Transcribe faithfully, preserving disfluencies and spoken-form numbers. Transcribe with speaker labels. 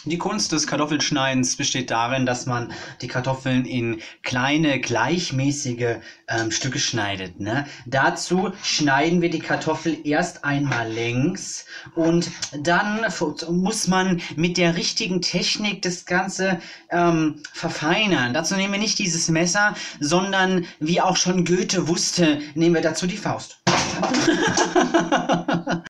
Speaker 1: Die Kunst des Kartoffelschneidens besteht darin, dass man die Kartoffeln in kleine, gleichmäßige ähm, Stücke schneidet. Ne? Dazu schneiden wir die Kartoffel erst einmal längs und dann muss man mit der richtigen Technik das Ganze ähm, verfeinern. Dazu nehmen wir nicht dieses Messer, sondern wie auch schon Goethe wusste, nehmen wir dazu die Faust.